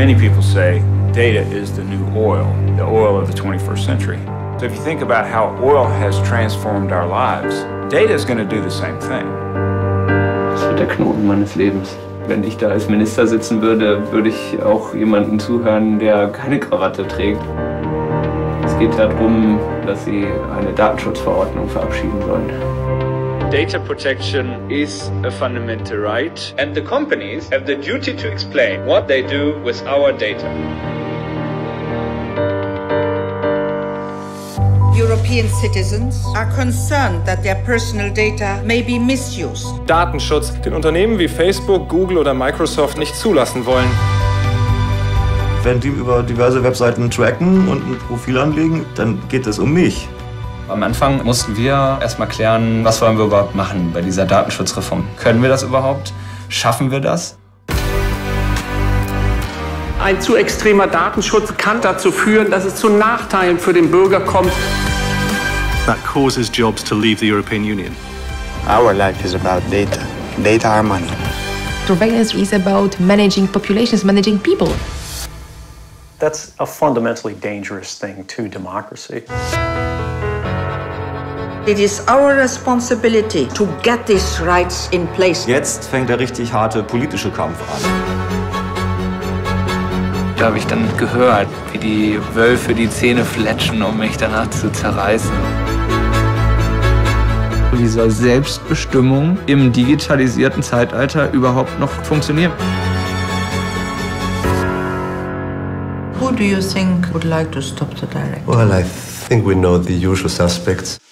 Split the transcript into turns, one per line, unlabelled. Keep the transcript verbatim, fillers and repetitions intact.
Many people say data is the new oil, the oil of the twenty-first century. So if you think about how oil has transformed our lives, data is going to do the same thing.
Das wird der Knoten meines Lebens. Wenn ich da als Minister sitzen würde, würde ich auch jemandem zuhören, der keine Krawatte trägt. Es geht darum, dass sie eine Datenschutzverordnung verabschieden sollen.
Data protection is a fundamental right, and the companies have the duty to explain what they do with our data.
European citizens are concerned that their personal data may be misused.
Datenschutz, den Unternehmen wie Facebook, Google oder Microsoft nicht zulassen wollen.
Wenn die über diverse Webseiten tracken und ein Profil anlegen, dann geht es um mich.
Am Anfang mussten wir erstmal klären, was wollen wir überhaupt machen bei dieser Datenschutzreform. Können wir das überhaupt? Schaffen wir das?
Ein zu extremer Datenschutz kann dazu führen, dass es zu Nachteilen für den Bürger kommt.
That causes jobs to leave the European Union.
Our life is about data. Data are money.
Surveillance is about managing populations, managing people.
That's a fundamentally dangerous thing to democracy.
It is our responsibility to get these rights in place.
Jetzt fängt der richtig harte politische Kampf an.
Da habe ich dann gehört, wie die Wölfe die Zähne fletschen, um mich danach zu zerreißen. Wie soll Selbstbestimmung im digitalisierten Zeitalter überhaupt noch funktionieren?
Who do you think would like to stop the direct?
Well, I think we know the usual suspects.